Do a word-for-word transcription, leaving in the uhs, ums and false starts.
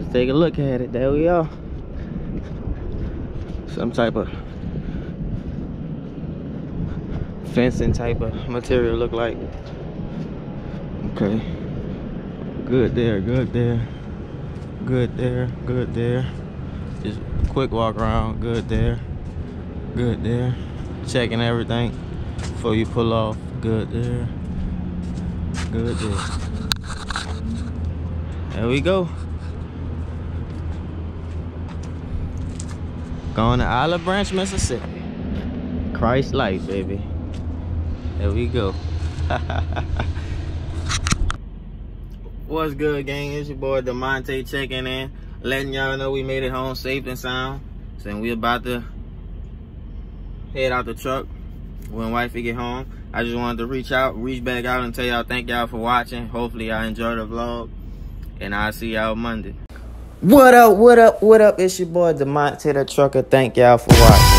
Let's take a look at it. There we are. Some type of fencing type of material look like. Okay. Good there, good there. Good there, good there. Just quick walk around. Good there. Good there. Checking everything before you pull off. Good there. Good there. There we go. Going to Olive Branch, Mississippi. Christ light, baby. There we go. What's good, gang? It's your boy Damonte checking in, letting y'all know we made it home safe and sound. Saying we about to head out the truck when wifey get home. I just wanted to reach out, reach back out and tell y'all thank y'all for watching. Hopefully y'all enjoyed the vlog, and I'll see y'all Monday. What up, what up, what up? It's your boy Damonte the trucker. Thank y'all for watching.